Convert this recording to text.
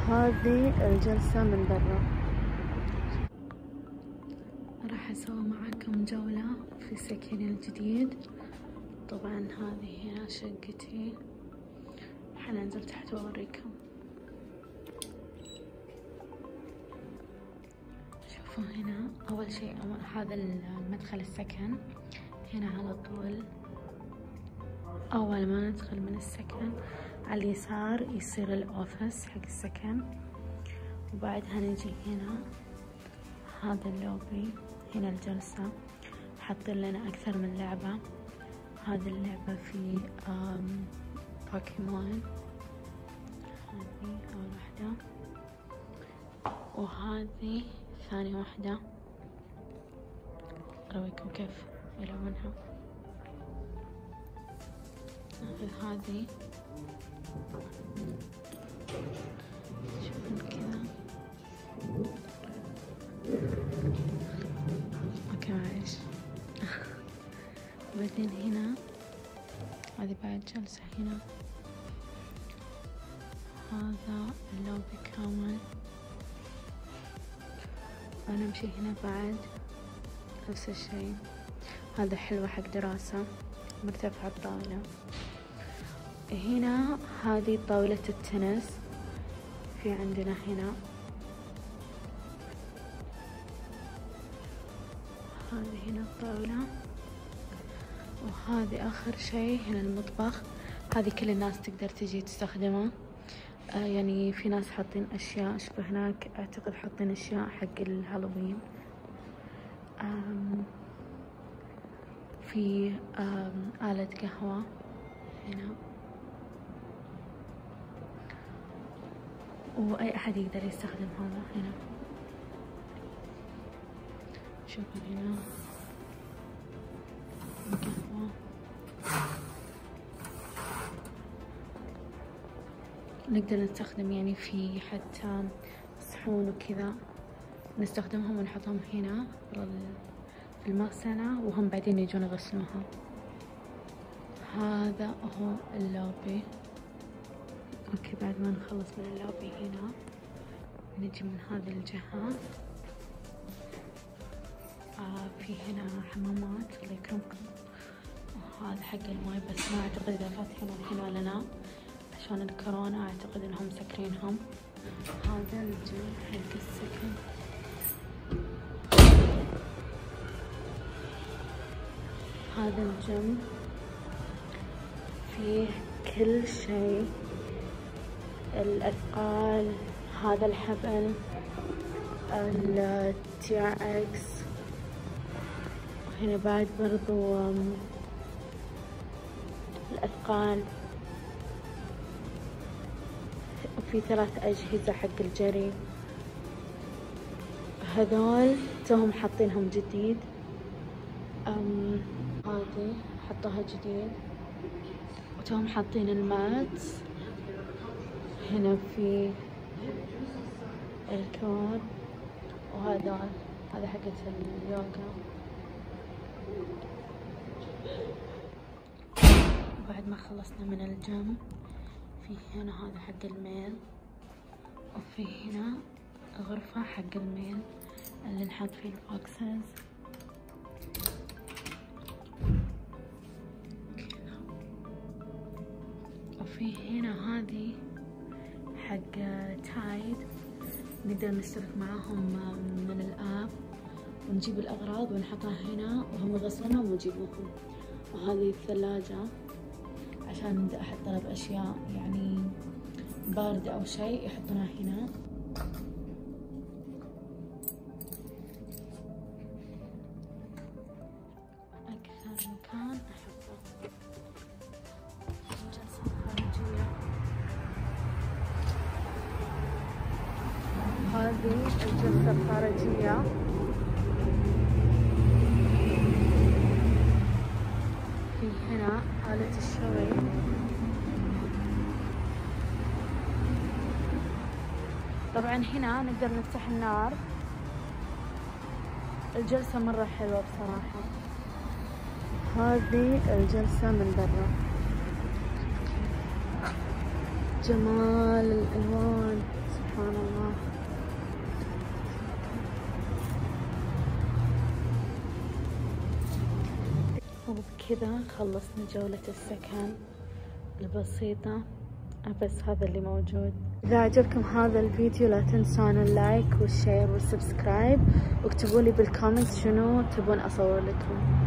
هذه الجلسة من برا. راح أسوي معاكم جولة في سكني الجديد. طبعا هذه هنا شقتي، حننزل تحت وأوريكم. شوفوا هنا أول شيء هذا المدخل السكن. هنا على طول أول ما ندخل من السكن على اليسار يصير الأوفيس حق السكن، وبعدها نجي هنا هذا اللوبي. هنا الجلسة، حاطين لنا أكثر من لعبة. هذه اللعبة في بوكيمون، هذه أول واحدة وهذه ثاني واحدة. أوريكم كيف يلونها. هذه شوفون كذا. اوكي معليش. بعدين هنا هذه بعد جلسة. هنا هذا اللوبي كامل. ونمشي هنا بعد نفس الشيء. هذا حلوة حق دراسة، مرتفعة الطاولة. هنا هذه طاولة التنس. في عندنا هنا هذه هنا الطاولة، وهذه آخر شيء هنا المطبخ. هذه كل الناس تقدر تجي تستخدمه. يعني في ناس حاطين أشياء. شوفوا هناك أعتقد حاطين أشياء حق الهالوين. في آلة قهوة هنا، وأي أحد يقدر يستخدم هذا. هنا شوفوا هنا قهوة. نقدر نستخدم يعني في حتى صحون وكذا نستخدمهم ونحطهم هنا في المغسلة، وهم بعدين يجون يغسلوها. هذا هو اللوبي. اوكي، بعد ما نخلص من اللوبي هنا نجي من هذه الجهة. في هنا حمامات الله يكرمكم. وهذا حق الماي، بس ما اعتقد اذا فاتحين الحين ولا لا، عشان الكورونا اعتقد انهم مسكرينهم. هذا الجو حق السكن. هذا الجيم فيه كل شيء، الأثقال. هذا الحبل، TRX. وهنا بعد برضو الأثقال. وفي 3 أجهزة حق الجري. هذول توهم حاطينهم جديد. هذه حطوها جديد، وتوهم حاطين المات. هنا في الكور، هذا حقت اليوغا. بعد ما خلصنا من الجيم في هنا هذا حق الميل، وفي هنا غرفة حق الميل اللي نحط فيه البوكسز. وفي هنا هذه حق تايد، نقدر نشترك معاهم من الآب ونجيب الأغراض ونحطها هنا وهم يغسلونها ونجيبوهم. وهذه الثلاجة عشان إذا أحد طلب أشياء يعني باردة أو شيء يحطونها هنا. أكثر مكان أحبه الجلسة الخارجية. هذه الجلسة الخارجية. في هنا آلة الشوي. طبعا هنا نقدر نفتح النار. الجلسة مرة حلوة بصراحة. هذه الجلسة من برا. جمال الألوان سبحان وبكذا خلصنا جولة السكن البسيطة، بس هذا اللي موجود. إذا عجبكم هذا الفيديو لا تنسون اللايك والشير والسبسكرايب، واكتبوا لي بالكومنت شنو تبون أصور لكم.